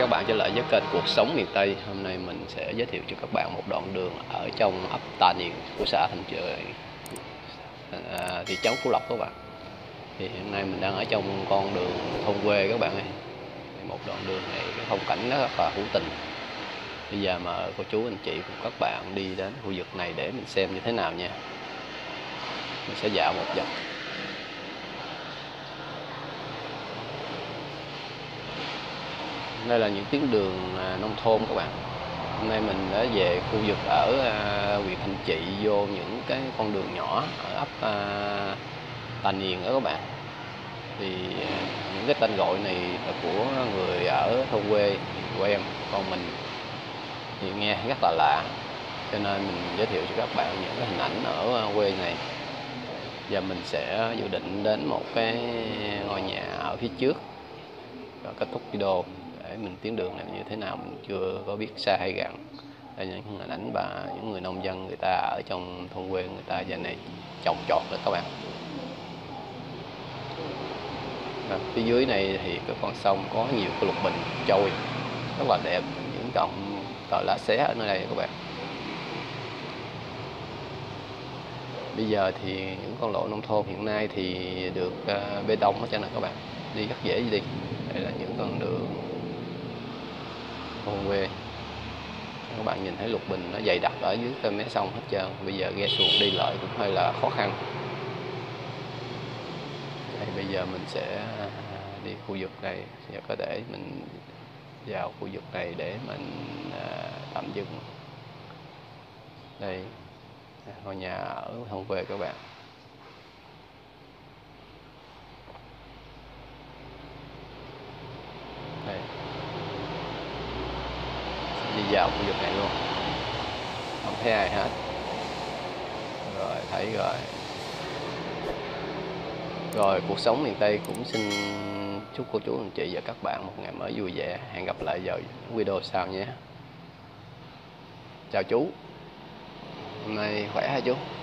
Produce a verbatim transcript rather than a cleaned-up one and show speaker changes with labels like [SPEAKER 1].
[SPEAKER 1] các bạn trở lại với kênh Cuộc Sống Miền Tây. Hôm nay mình sẽ giới thiệu cho các bạn một đoạn đường ở trong ấp Tà Niền của xã Thanh Trời, à, thị trấn Phú Lộc các bạn. Thì hiện nay mình đang ở trong con đường thôn quê các bạn ơi. Một đoạn đường này cái phong cảnh nó rất là hữu tình. Bây giờ mà cô chú anh chị cùng các bạn đi đến khu vực này để mình xem như thế nào nha. Mình sẽ dạo một vòng. Đây là những tuyến đường nông thôn các bạn. Hôm nay mình đã về khu vực ở huyện Thanh Trị, vô những cái con đường nhỏ ở ấp Tà Niền đó các bạn. Thì những cái tên gọi này là của người ở thôn quê quen, còn mình thì nghe rất là lạ, cho nên mình giới thiệu cho các bạn những cái hình ảnh ở quê này. Và mình sẽ dự định đến một cái ngôi nhà ở phía trước và kết thúc video để mình tuyến đường này như thế nào mình chưa có biết xa hay gần. Đây là những hình ảnh và những người nông dân người ta ở trong thôn quê người ta giờ này trồng trọt đó các bạn. À, phía dưới này thì cái con sông có nhiều cái lục bình trôi rất là đẹp, những cọng cỏ lá xé ở nơi đây các bạn. Bây giờ thì những con lộ nông thôn hiện nay thì được uh, bê tông hết trơn rồi các bạn, đi rất dễ đi. Đây là những con đường thôn quê, các bạn nhìn thấy lục bình nó dày đặc ở dưới cái mé sông hết trơn. Bây giờ ghe xuồng đi lại cũng hơi là khó khăn. Đây, bây giờ mình sẽ đi khu vực này, và có thể mình vào khu vực này để mình uh, tạm dừng. Đây ngôi nhà ở thôn quê các bạn. Đây, đi vào khu vực này luôn, không thấy ai hết. Rồi thấy rồi. Rồi cuộc sống miền Tây cũng xin chúc cô chú anh chị và các bạn một ngày mới vui vẻ. Hẹn gặp lại vào video sau nhé. Chào chú. Hôm nay khỏe hả chú?